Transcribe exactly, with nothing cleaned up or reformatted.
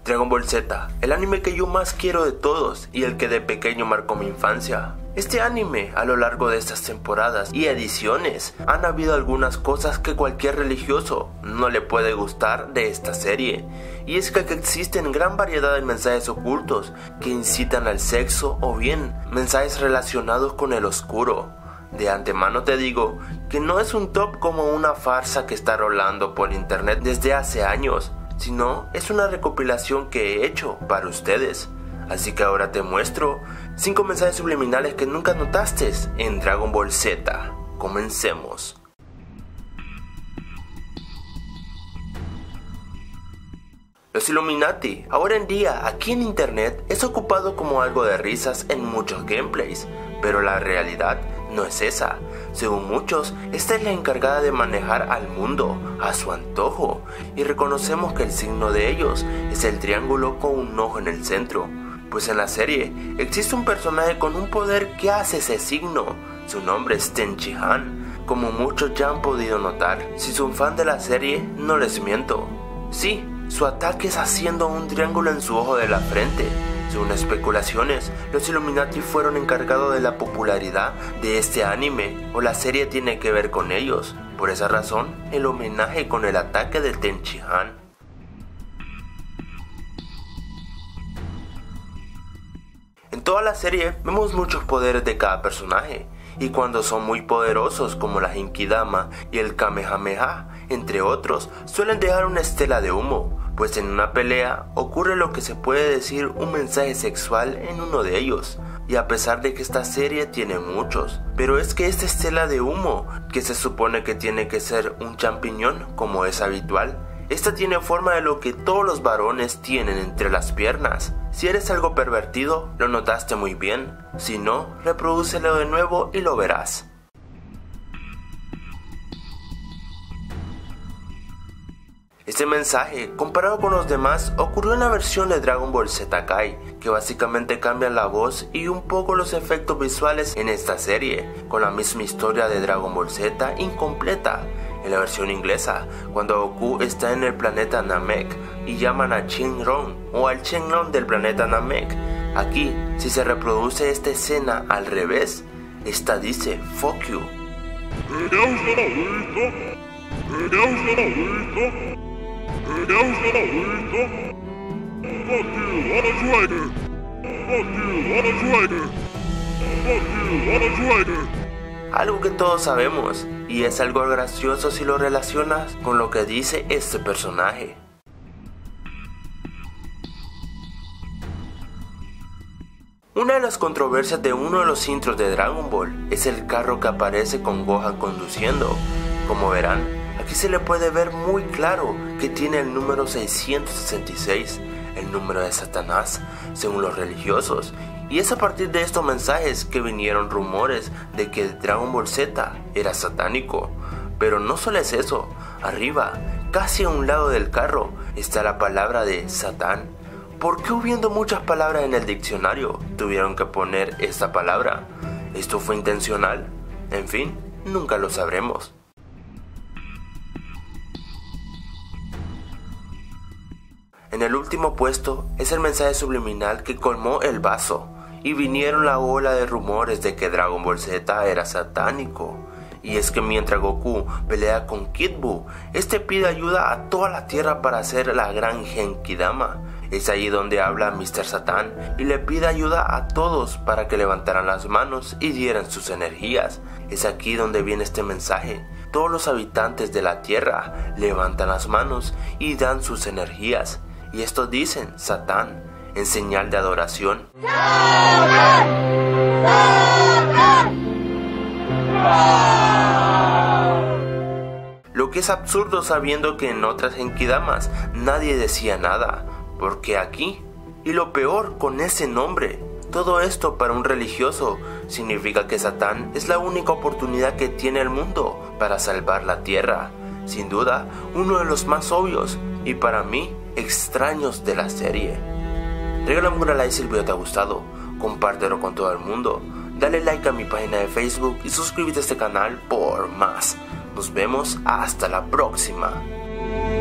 Dragon Ball Z, el anime que yo más quiero de todos y el que de pequeño marcó mi infancia. Este anime, a lo largo de estas temporadas y ediciones, han habido algunas cosas que cualquier religioso no le puede gustar de esta serie. Y es que existen gran variedad de mensajes ocultos que incitan al sexo o bien mensajes relacionados con el oscuro. De antemano te digo que no es un top como una farsa que está rolando por internet desde hace años, sino es una recopilación que he hecho para ustedes. Así que ahora te muestro cinco mensajes subliminales que nunca notaste en Dragon Ball Z. Comencemos. Los Illuminati, ahora en día aquí en internet, es ocupado como algo de risas en muchos gameplays, pero la realidad no es esa. Según muchos, esta es la encargada de manejar al mundo a su antojo, y reconocemos que el signo de ellos es el triángulo con un ojo en el centro. Pues en la serie existe un personaje con un poder que hace ese signo. Su nombre es Tenchi Han, como muchos ya han podido notar. Si son fan de la serie, no les miento. Sí, su ataque es haciendo un triángulo en su ojo de la frente. Según especulaciones, los Illuminati fueron encargados de la popularidad de este anime, o la serie tiene que ver con ellos. Por esa razón, el homenaje con el ataque de Tenchi Han. En toda la serie vemos muchos poderes de cada personaje, y cuando son muy poderosos como la Genkidama y el Kamehameha, entre otros, suelen dejar una estela de humo, pues en una pelea ocurre lo que se puede decir un mensaje sexual en uno de ellos. Y a pesar de que esta serie tiene muchos, pero es que esta estela de humo, que se supone que tiene que ser un champiñón como es habitual, esta tiene forma de lo que todos los varones tienen entre las piernas. Si eres algo pervertido, lo notaste muy bien. Si no, reprodúcelo de nuevo y lo verás. Este mensaje, comparado con los demás, ocurrió en la versión de Dragon Ball Z Kai, que básicamente cambia la voz y un poco los efectos visuales en esta serie, con la misma historia de Dragon Ball Z incompleta. En la versión inglesa, cuando Goku está en el planeta Namek y llaman a Shenron o al Shenron del planeta Namek. Aquí, si se reproduce esta escena al revés, esta dice fuck you. Algo que todos sabemos, y es algo gracioso si lo relacionas con lo que dice este personaje. Una de las controversias de uno de los intros de Dragon Ball es el carro que aparece con Gohan conduciendo. Como verán, aquí se le puede ver muy claro que tiene el número seiscientos sesenta y seis, el número de Satanás, según los religiosos. Y es a partir de estos mensajes que vinieron rumores de que Dragon Ball Z era satánico. Pero no solo es eso, arriba, casi a un lado del carro, está la palabra de Satán. ¿Por qué hubiendo muchas palabras en el diccionario tuvieron que poner esta palabra? ¿Esto fue intencional? En fin, nunca lo sabremos. En el último puesto es el mensaje subliminal que colmó el vaso, y vinieron la ola de rumores de que Dragon Ball Z era satánico. Y es que mientras Goku pelea con Kid Buu, este pide ayuda a toda la tierra para hacer la gran Genkidama. Es ahí donde habla míster Satán y le pide ayuda a todos para que levantaran las manos y dieran sus energías. Es aquí donde viene este mensaje. Todos los habitantes de la tierra levantan las manos y dan sus energías. Y estos dicen Satán en señal de adoración. ¡Satán! ¡Satán! Lo que es absurdo sabiendo que en otras Genkidamas nadie decía nada. Porque aquí, y lo peor con ese nombre, todo esto para un religioso significa que Satán es la única oportunidad que tiene el mundo para salvar la tierra. Sin duda, uno de los más obvios y para mí extraños de la serie. Regálame un like si el video te ha gustado, compártelo con todo el mundo, dale like a mi página de Facebook y suscríbete a este canal por más. Nos vemos hasta la próxima.